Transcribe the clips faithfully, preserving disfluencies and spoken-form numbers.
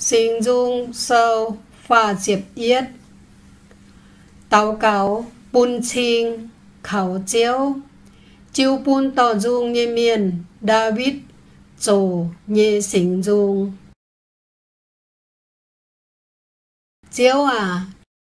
sinh dung sâu pha diệp yết tàu cáo bún chiên khảo chiếu chiếu bún tỏ dung như miền David chủ như sinh dung chiếu à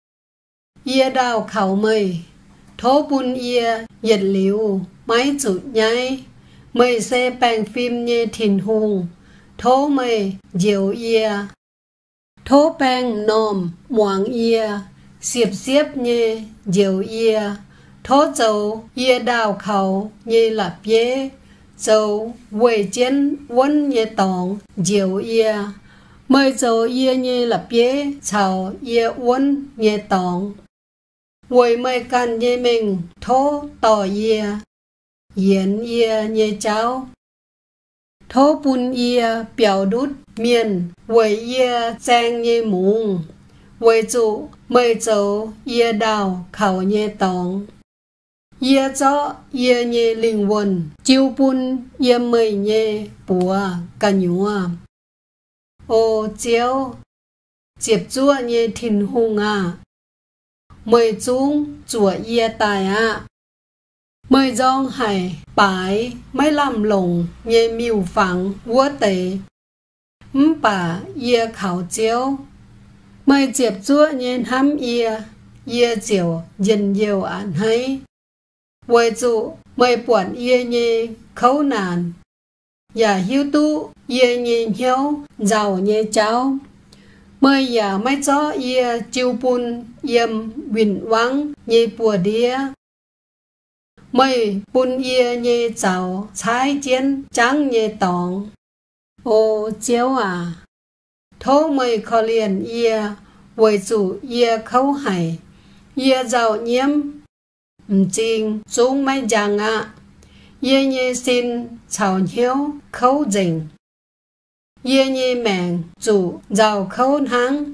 ia đào khảo mây thố bún ia nhiệt liu máy chủ nhái mây xe bèn phim như thìn hùng thố mây diệu ia thố bèn nòm moang ia xiếp xiếp như diệu ia thố dầu ia đào khảo như lạp yế dầu quầy chiến vốn như tòng diệu ia mây dầu ia như lạp yế chào ia vốn như tòng quầy mây căn như mình thố tỏ ia yến ia như cháu thố bún ia biểu đút miền quầy ia giang như mùng quầy trụ mây dầu ia đào khảo như tòng ia cho ia như linh quần chiếu bún ia mây như bùa cả nhúa ô chiếu chiếp chúa như thìn hùng à mây chung chúa ia tài à mây dòng hải bái mấy làm lồng như miêu phẳng vua tề ấm bà ia khảo chiếu mây chiếp chúa như hám ia ia chiều dần nhiều ảnh hay quầy trụ mây buồn ia như khấu nàn và hiếu tu ia như hiếu giàu như cháu mây giả mấy chó ia chiêu bún yếm vinh vắng như bùa đĩa mây bún ia như cháu trái chiến trắng như tòng ô chiếu à thố mây khó liền ia quầy trụ ia khấu hải ia giàu nhiễm chinh xuống mấy giang ạ ia như xin chào hiếu khấu dình ia như mèng chủ giàu khấu háng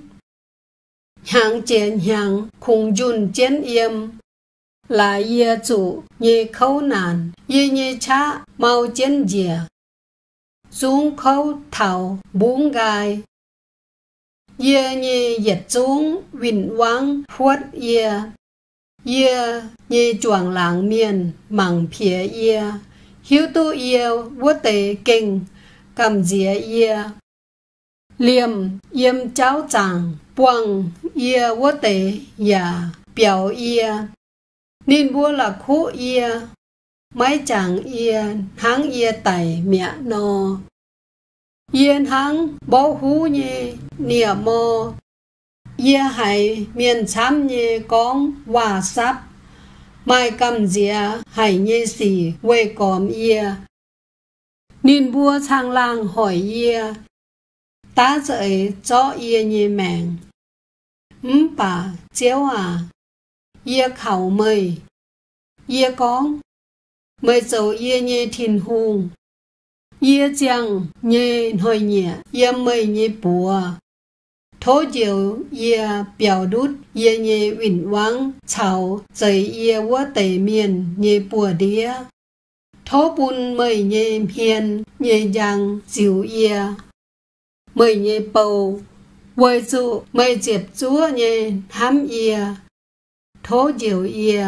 háng chiến háng khung dùn chiến yếm là ia chủ như khấu nàn ia như cha mau chiến dìa xuống khấu thảo bún gai ia như dệt xuống vinh vắng khuất ia ia như chuồng làng miền mảng phía ia hiếu tu yêu vua tề kinh cầm dĩa ia liềm yếm cháu chàng buông ia vua tề và biểu ia nên vua là khu ia mấy chàng ia háng ia tẩy mẹ no yên háng bó hú như nịa mô ia hải miền chám như con hòa sắp mai cầm dĩa hải như xỉ quê còm ia nên vua sang lang hỏi ia ta dậy cho ia như mèng ấm bà chiếu à ia khảo mây ia con mây dầu ia như thìn hùng ia chàng như hồi nhẹ ia mây như bùa thố diệu ia biểu đút ia như vinh vắng chào dậy ia vua tề miền như bùa đĩa thố bún mây như hiền như giang diệu ia mây như bầu quầy trụ mây chiếp chúa như hám ia thố diệu ia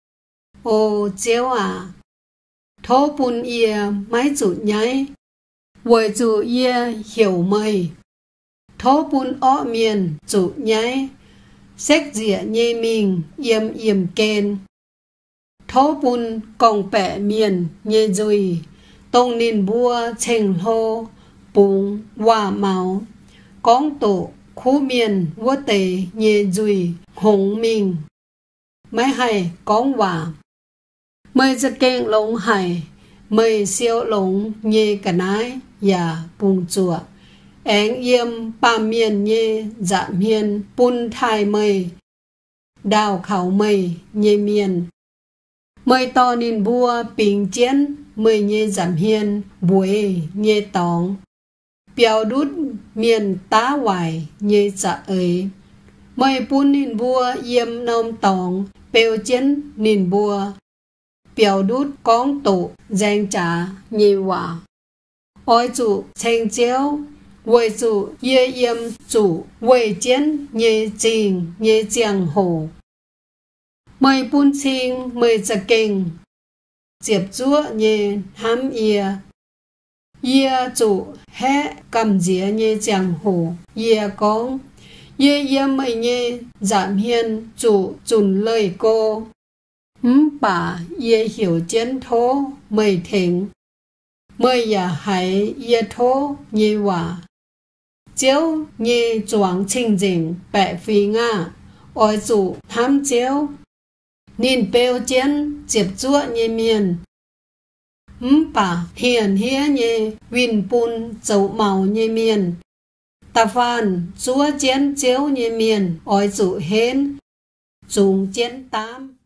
ô chiếu à thố bún ia mấy chủ nháy quầy trụ ia hiểu mây thố bún ó miền chủ nháy xét dịa như mình yếm yếm kên thố bún còng bẻ miền như dùi tông nín bua chênh hô bún hòa máu con tổ khu miền vua tề như dùi hồng mình mấy hay con hòa mây ra kênh lông hải mây siêu lông như cả nái và bùng chùa én yếm ba miền như dạ miền bún thai mây đào khảo mây như miền mây to nín bua bình chiến mây như giảm hiên buổi như tòng biểu đút miền tá hoài như dạ ấy mây bún nín bua yếm nôm tòng bèo chiến nín bua biểu đút con tổ giang trả như hòa ôi chủ chênh chéo 为主耶yếm主为坚耶trình耶giang hồ mời bún chinh mời già kinh diệp chúa nhé ham ia ia chủ hé cầm dĩa nhé giang hồ ia con ia ia mày nhé giảm hiền chủ chùn lời cô ừm bà ia hiểu chiến thố mày thỉnh mày ya hải ia thố nhé hòa chiếu nhé choáng trình dình bẻ phi nga ôi chủ ham chiếu nhìn bèo chén diệp chúa nhé miền ừm bà hiền hiến nhé vinh bùn dấu màu nhé miền ta phan chúa chén chiếu nhé miền ôi chủ hến dùng chén tám